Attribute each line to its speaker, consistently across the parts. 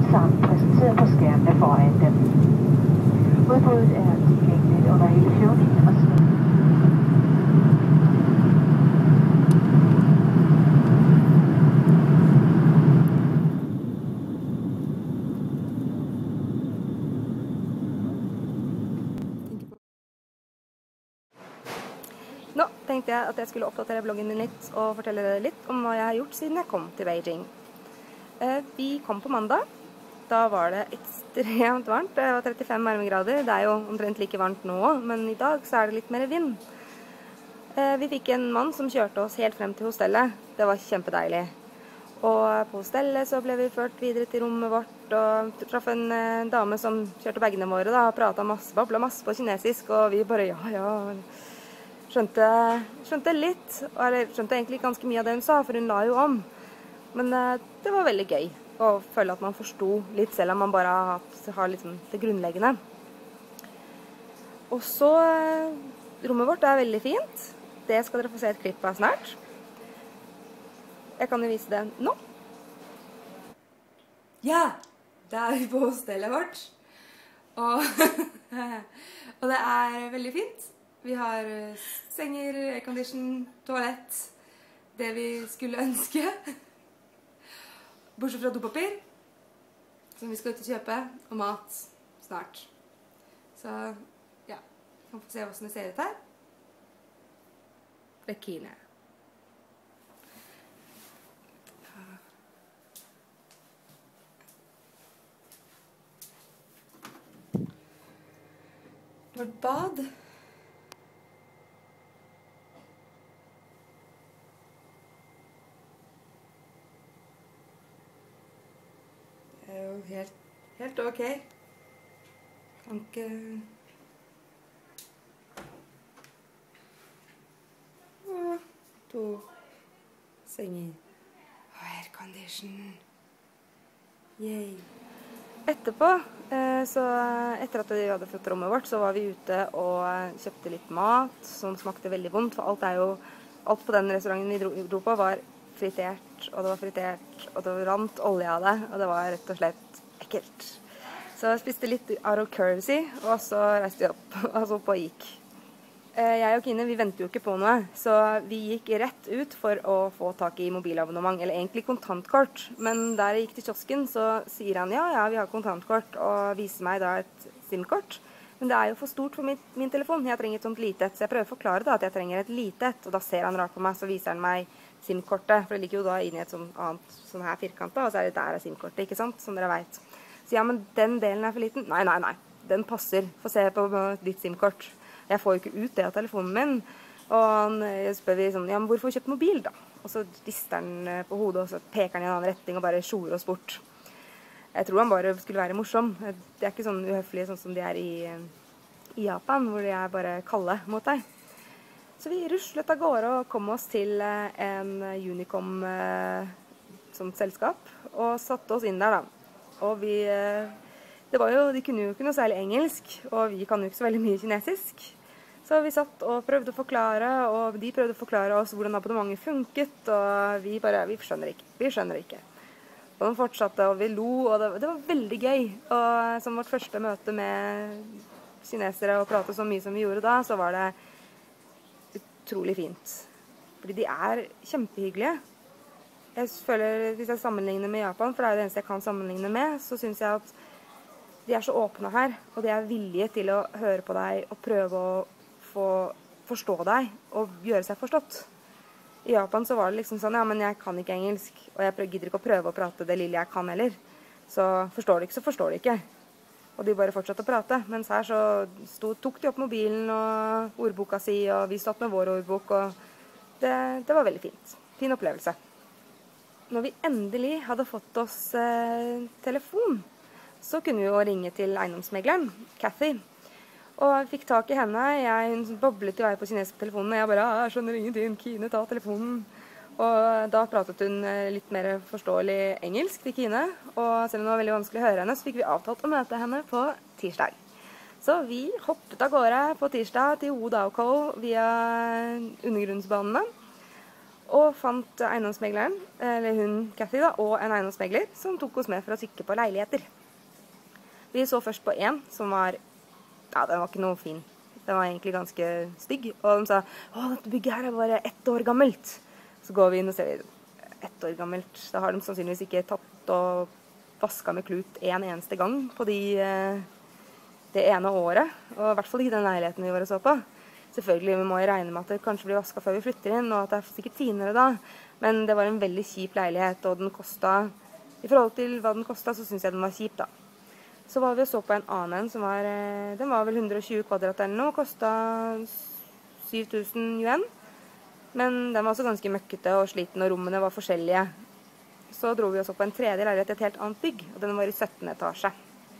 Speaker 1: sammen præsenteret på skærmene foran dem. Udbuddet er tilgængeligt under hele flyvningen og siden.
Speaker 2: Nå tenkte jeg at jeg skulle oppdatere bloggen min litt og fortelle dere litt om hva jeg har gjort siden jeg kom til Beijing. Vi kom på mandag. Da var det ekstremt varmt. Det var 35 varmegrader. Det er jo omtrent like varmt nå, men i dag så er det litt mer vind. Vi fikk en mann som kjørte oss helt frem til hostellet. Det var kjempedeilig. Og på hostellet så ble vi ført videre til rommet vårt og traff en dame som kjørte bagene våre da, og pratet masse, bablet masse på kinesisk, og vi bare ja. Skjønte litt, eller skjønte egentlig ganske mye av det hun sa, for hun la jo om. Men det var veldig gøy å føle at man forstod litt, selv om man bare har liksom det grunnleggende. Og så, rommet vårt er veldig fint. Det skal dere få se et klipp av snart. Jeg kan jo vise det nå. Ja, da er vi på hostellet vårt. Og det er veldig fint. Vi har senger, aircondition, toalett, det vi skulle ønske. Bortsett fra dopapir, som vi skal ut og kjøpe, og mat snart. Så ja, vi kan få se hvordan det ser ut her. Det er Kine. Vårt bad. Det er jo helt ok. Kan ikke... Og 2 senger. Og aircondition. Yay. Etterpå, så etter at vi hadde fått rommet vårt, så var vi ute og kjøpte litt mat som smakte veldig vondt, for alt på den restauranten vi dro på var fritert, og det rant olje av det, og det var rett og slett ekkelt. Så jeg spiste litt out of courtesy, og så reiste vi opp, altså opp og gikk. Jeg og Kine, vi ventet jo ikke på noe, så vi gikk rett ut for å få tak i mobilabonnement, eller egentlig kontantkort. Men der jeg gikk til kiosken, så sier han, ja, vi har kontantkort, og viser meg da et SIM-kort. Men det er jo for stort for min telefon, jeg trenger et sånt lite et, så jeg prøver å forklare da at jeg trenger et lite et, og da ser han rart på meg, så viser han meg SIM-kortet, for det ligger jo da inne i et sånn her firkant da, og så er det der SIM-kortet, ikke sant, som dere vet. Så ja, men den delen er for liten. Nei, den passer, få se på ditt SIM-kort. Jeg får jo ikke ut det av telefonen min, og han spør vi sånn, ja, men hvorfor kjøpt mobil da? Og så rister han på hodet, og så peker han i en annen retning og bare sjorer oss bort. Jeg tror han bare skulle være morsom. Det er ikke sånn uhøflig sånn som de er i Japan, hvor de er bare kalde mot deg. Så vi ruslet av gårde og kom oss til en Unicom som selskap, og satte oss inn der da. Og de kunne jo ikke noe særlig engelsk, og vi kan jo ikke så veldig mye kinesisk. Så vi satt og prøvde å forklare, og de prøvde å forklare oss hvordan abonnementet funket, og vi skjønner ikke. Og de fortsatte, og vi lo, og det var veldig gøy. Og som vårt første møte med kinesere og prate så mye som vi gjorde da, så var det utrolig fint. Fordi de er kjempehyggelige. Jeg føler, hvis jeg sammenligner med Japan, for det er jo det eneste jeg kan sammenligne med, så synes jeg at de er så åpne her, og de er villige til å høre på deg og prøve å forstå deg og gjøre seg forstått. I Japan så var det liksom sånn, ja, men jeg kan ikke engelsk, og jeg gidder ikke å prøve å prate det lille jeg kan heller. Så forstår du ikke. Og de bare fortsatte å prate. Mens her så tok de opp mobilen og ordboka si, og vi stod med vår ordbok, og det var veldig fint. Fin opplevelse. Når vi endelig hadde fått oss telefon, så kunne vi jo ringe til eiendomsmegleren, Kathy. Og jeg fikk tak i henne. Hun boblet i vei på kinesisk telefonen, og jeg bare, jeg skjønner ingenting, Kine, ta telefonen. Og da pratet hun litt mer forståelig engelsk til Kine, og selv om det var veldig vanskelig å høre henne, så fikk vi avtalt å møte henne på tirsdag. Så vi hoppet av gårde på tirsdag til Wudao via undergrunnsbanene, Og fant eiendomsmegleren, eller hun, Kathy da, og en eiendomsmegler, som tok oss med for å kikke på leiligheter. Vi så først på en som var, ja, den var ikke noe fin. Den var egentlig ganske stygg, og de sa, dette bygget her er bare 1 år gammelt. Så går vi inn og ser vi, 1 år gammelt, da har de sannsynligvis ikke tatt og vasket med klut en eneste gang på det ene året, og i hvert fall ikke den leiligheten vi var og så på. Selvfølgelig, vi må jo regne med at det kanskje blir vasket før vi flytter inn, og at det er sikkert finere da. Men det var en veldig kjip leilighet, og den kostet, i forhold til hva den kostet, så synes jeg den var kjip da. Så var vi og så på en annen som var, den var vel 120 kvadrat eller noe, kostet 7000 yuan. Men den var også ganske møkkete og sliten, og rommene var forskjellige. Så dro vi og så på en tredje leilighet i et helt annet bygg, og den var i 17. etasje.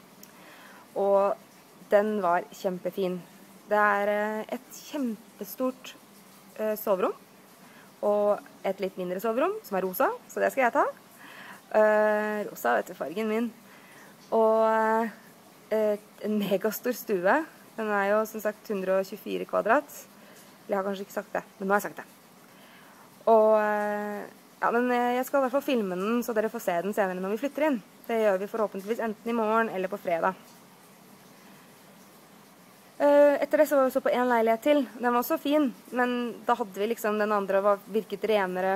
Speaker 2: Og den var kjempefin. Det er et kjempestort soverom, og et litt mindre soverom, som er rosa, så det skal jeg ta. Rosa, vet du, fargen min. Og en megastor stue. Den er jo, som sagt, 124 kvadrat. Jeg har kanskje ikke sagt det, men nå har jeg sagt det. Og ja, men jeg skal i hvert fall filme den, så dere får se den senere når vi flytter inn. Det gjør vi forhåpentligvis enten i morgen eller på fredag. Etter det så var vi så på en leilighet til. Den var også fin, men da hadde vi liksom den andre virket renere,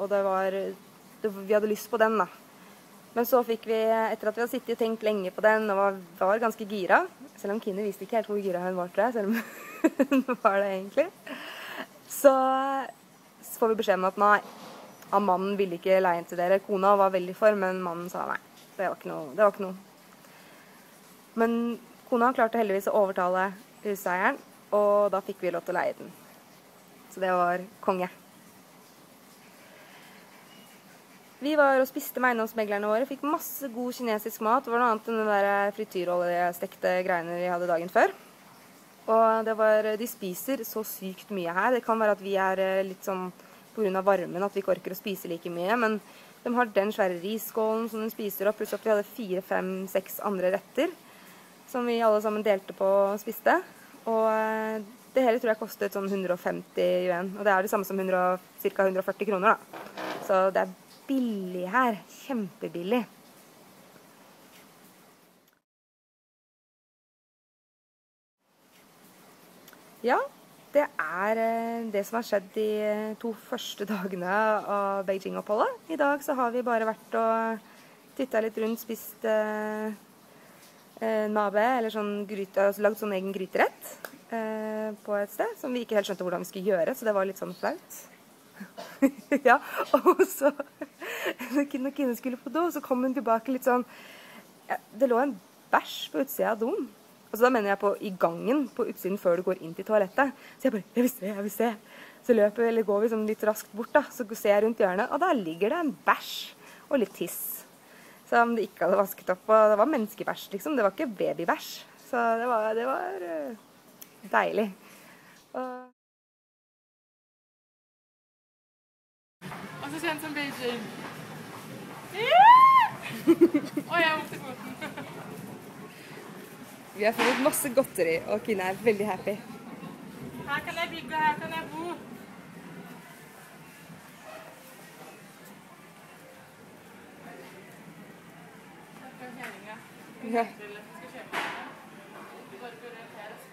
Speaker 2: vi hadde lyst på den da. Men så fikk vi, etter at vi hadde sittet og tenkt lenge på den, og var ganske gira, selv om Kine visste ikke helt hvor gira hun var til det, selv om hun var det egentlig, så får vi beskjed om at nei, mannen ville ikke leie til dere. Kona var veldig for, men mannen sa nei, det var ikke noe. Men kona klarte heldigvis å overtale huseieren, og da fikk vi lov til å leie den. Så det var konge. Vi var og spiste med eiendomsmeglerne våre, fikk masse god kinesisk mat. Det var noe annet enn den der frityroljestekte greiene vi hadde dagen før. Og de spiser så sykt mye her. Det kan være at vi er litt sånn på grunn av varmen, at vi ikke orker å spise like mye, men de har den svære risskålen som de spiser opp, pluss at vi hadde 4, 5, 6 andre retter, som vi alle sammen delte på og spiste. Og det hele tror jeg kostet sånn 150 yuan, og det er det samme som ca. 140 kroner da. Så det er billig her, kjempebillig. Ja, det er det som har skjedd de 2 første dagene av Beijing-oppholdet. I dag så har vi bare vært og tittet litt rundt, spist nabe, eller sånn gryte, altså lagd sånn egen gryterett på et sted, som vi ikke helt skjønte hvordan vi skulle gjøre, så det var litt sånn flaut. Ja, og så når Kine skulle på do, så kom hun tilbake litt sånn, det lå en bæsj på utsida av doen. Altså da mener jeg på i gangen, på utsiden før du går inn til toalettet. Så jeg bare, jeg vil se. Så går vi sånn litt raskt bort da, så ser jeg rundt hjørnet, og da ligger det en bæsj og litt tiss. Som det ikke hadde vasket opp, og det var menneskebæsj liksom, det var ikke babybæsj. Så det var deilig.
Speaker 3: Og så kjent som Beijing. Og jeg måtte i foten.
Speaker 2: Vi har fått masse godteri, og Kine er veldig happy.
Speaker 3: Her kan jeg bygge, her kan jeg bo.
Speaker 2: Ja.
Speaker 3: Skal kjøpe det. Du bare går rett her og